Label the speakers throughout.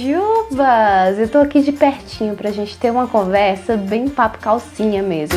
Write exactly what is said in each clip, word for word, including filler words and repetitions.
Speaker 1: Jujubas! Eu tô aqui de pertinho pra gente ter uma conversa bem papo calcinha mesmo.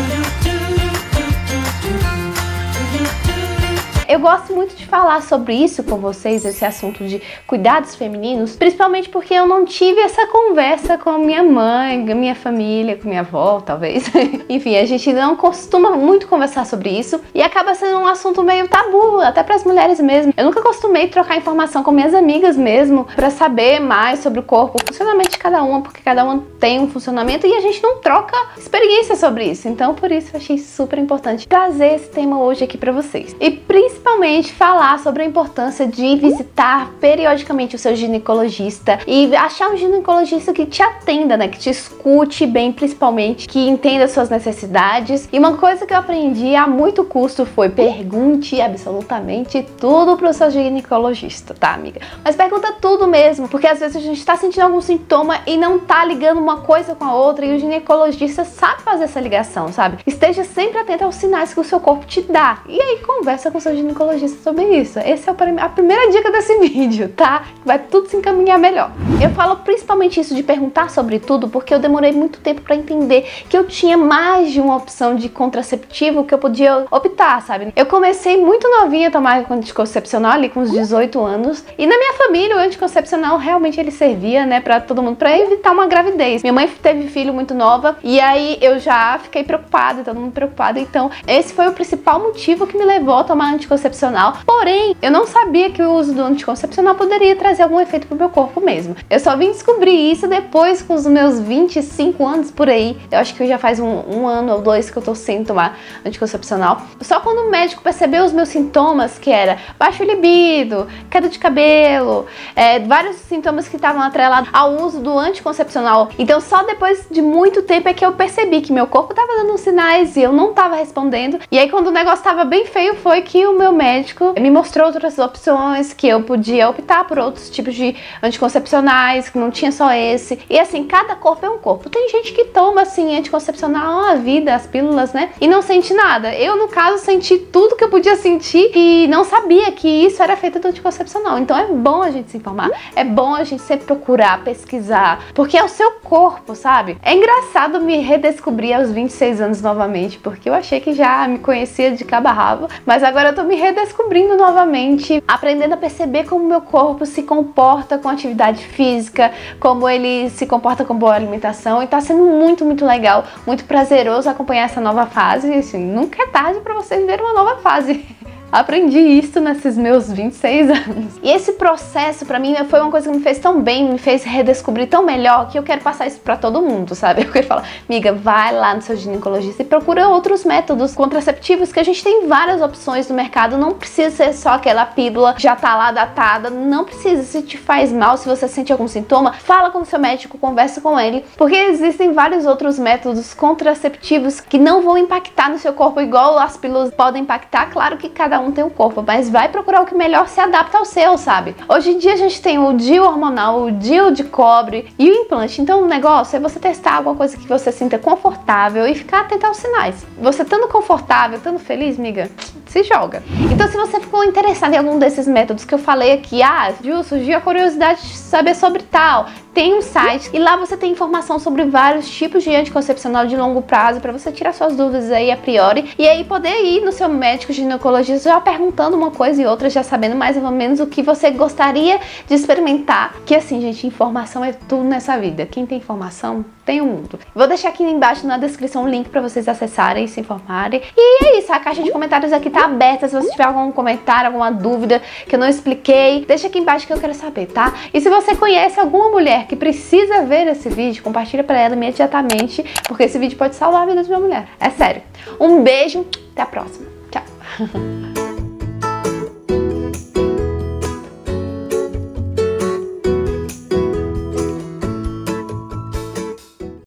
Speaker 1: Eu gosto muito de falar sobre isso com vocês, esse assunto de cuidados femininos, principalmente porque eu não tive essa conversa com minha mãe, minha família, com minha avó, talvez. Enfim, a gente não costuma muito conversar sobre isso e acaba sendo um assunto meio tabu, até para as mulheres mesmo. Eu nunca costumei trocar informação com minhas amigas mesmo, para saber mais sobre o corpo, o funcionamento de cada uma, porque cada uma tem um funcionamento e a gente não troca experiência sobre isso. Então, por isso, eu achei super importante trazer esse tema hoje aqui para vocês. E principalmente Principalmente falar sobre a importância de visitar periodicamente o seu ginecologista e achar um ginecologista que te atenda, né? Que te escute bem, principalmente, que entenda suas necessidades. E uma coisa que eu aprendi a muito custo foi: pergunte absolutamente tudo pro seu ginecologista, tá, amiga? Mas pergunta tudo mesmo, porque às vezes a gente tá sentindo algum sintoma e não tá ligando uma coisa com a outra, e o ginecologista sabe fazer essa ligação, sabe? Esteja sempre atento aos sinais que o seu corpo te dá. E aí conversa com o seu ginecologista ginecologista sobre isso. Essa é a primeira dica desse vídeo, tá? Vai tudo se encaminhar melhor. Eu falo principalmente isso de perguntar sobre tudo porque eu demorei muito tempo pra entender que eu tinha mais de uma opção de contraceptivo que eu podia optar, sabe? Eu comecei muito novinha a tomar anticoncepcional ali com uns dezoito anos, e na minha família o anticoncepcional realmente ele servia, né, pra todo mundo, pra evitar uma gravidez. Minha mãe teve filho muito nova e aí eu já fiquei preocupada, todo mundo preocupado, então esse foi o principal motivo que me levou a tomar anticoncepcional. Porém, eu não sabia que o uso do anticoncepcional poderia trazer algum efeito pro meu corpo mesmo. Eu só vim descobrir isso depois, com os meus vinte e cinco anos por aí. Eu acho que já faz um, um ano ou dois que eu tô sem tomar anticoncepcional. Só quando o médico percebeu os meus sintomas, que era baixo libido, queda de cabelo, é, vários sintomas que estavam atrelados ao uso do anticoncepcional. Então só depois de muito tempo é que eu percebi que meu corpo tava dando sinais e eu não tava respondendo. E aí quando o negócio tava bem feio foi que o meu médico me mostrou outras opções, que eu podia optar por outros tipos de anticoncepcionais, que não tinha só esse. E assim, cada corpo é um corpo. Tem gente que toma assim anticoncepcional a vida, as pílulas, né, e não sente nada. Eu, no caso, senti tudo que eu podia sentir e não sabia que isso era feito do anticoncepcional. Então é bom a gente se informar, é bom a gente sempre procurar, pesquisar, porque é o seu corpo, sabe? É engraçado me redescobrir aos vinte e seis anos novamente, porque eu achei que já me conhecia de cabo a rabo, mas agora eu tô me redescobrindo novamente, aprendendo a perceber como meu corpo se comporta com atividade física, como ele se comporta com boa alimentação, e tá sendo muito, muito legal, muito prazeroso acompanhar essa nova fase. E assim, nunca é tarde pra você viver uma nova fase. Aprendi isso nesses meus vinte e seis anos. E esse processo pra mim foi uma coisa que me fez tão bem, me fez redescobrir tão melhor, que eu quero passar isso pra todo mundo, sabe? Eu quero falar: amiga, vai lá no seu ginecologista e procura outros métodos contraceptivos, que a gente tem várias opções no mercado. Não precisa ser só aquela pílula, já tá lá datada, não precisa. Se te faz mal, se você sente algum sintoma, fala com o seu médico, conversa com ele, porque existem vários outros métodos contraceptivos que não vão impactar no seu corpo igual as pílulas podem impactar. Claro que cada um tem um corpo, mas vai procurar o que melhor se adapta ao seu, sabe? Hoje em dia a gente tem o D I U hormonal, o D I U de cobre e o implante. Então o negócio é você testar alguma coisa que você sinta confortável e ficar atento aos sinais. Você estando confortável, estando feliz, amiga, se joga. Então se você ficou interessado em algum desses métodos que eu falei aqui, ah, Ju, surgiu a curiosidade de saber sobre tal, tem um site e lá você tem informação sobre vários tipos de anticoncepcional de longo prazo para você tirar suas dúvidas aí a priori e aí poder ir no seu médico ginecologista já perguntando uma coisa e outra, já sabendo mais ou menos o que você gostaria de experimentar. Que assim, gente, informação é tudo nessa vida. Quem tem informação tem o mundo. Vou deixar aqui embaixo na descrição o link para vocês acessarem e se informarem. E é isso, a caixa de comentários aqui tá aberta. Se você tiver algum comentário, alguma dúvida que eu não expliquei, deixa aqui embaixo que eu quero saber, tá? E se você conhece alguma mulher que precisa ver esse vídeo, compartilha para ela imediatamente, porque esse vídeo pode salvar a vida de uma mulher. É sério. Um beijo, até a próxima. Tchau.